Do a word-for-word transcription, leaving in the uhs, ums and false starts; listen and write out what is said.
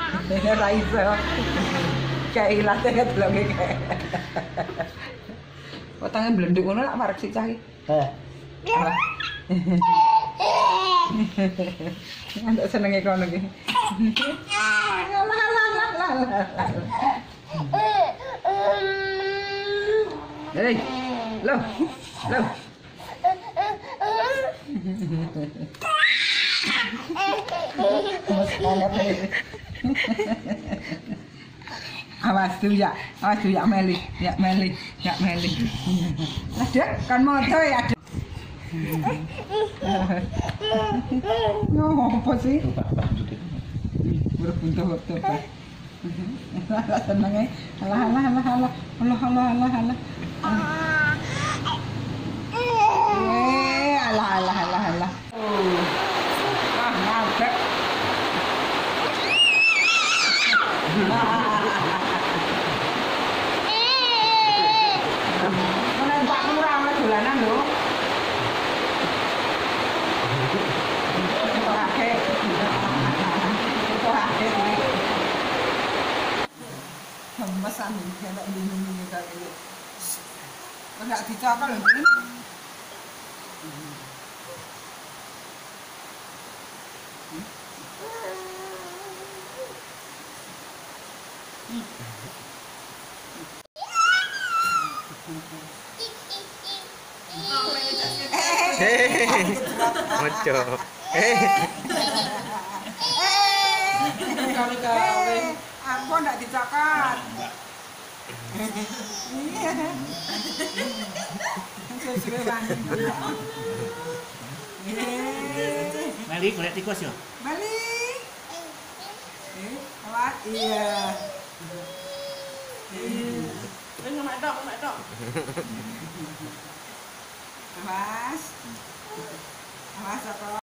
Ora iso. Kayak ilate kedelok kayak. Potongnya blenduk ngono lak marek si cah iki. Eh. Ndak senenge kono iki. Hei, lo, lo. Awas tuh ya, awas tuh ya Meli, ya Meli, ya Meli. Ada kan moto ya. Yo, apa sih? Berbuntu-buntu. Alah senenge. Alah alah alah alah. Alah alah alah alah. Eh, alah alah alah alah. Ah, ngabek. Mana Pak Lurah ana dolanan lho. Gemesan iki nek ngene kaya iki. Enggak dicokol lho ini. Moco. Kali-kali aku ndak dicokot. Iya. Sesuai wangi. Meli golek tikus yo. Meli. Eh, awak iya. Ini ngemak dok, ngemak dok. Awas. Awas apa?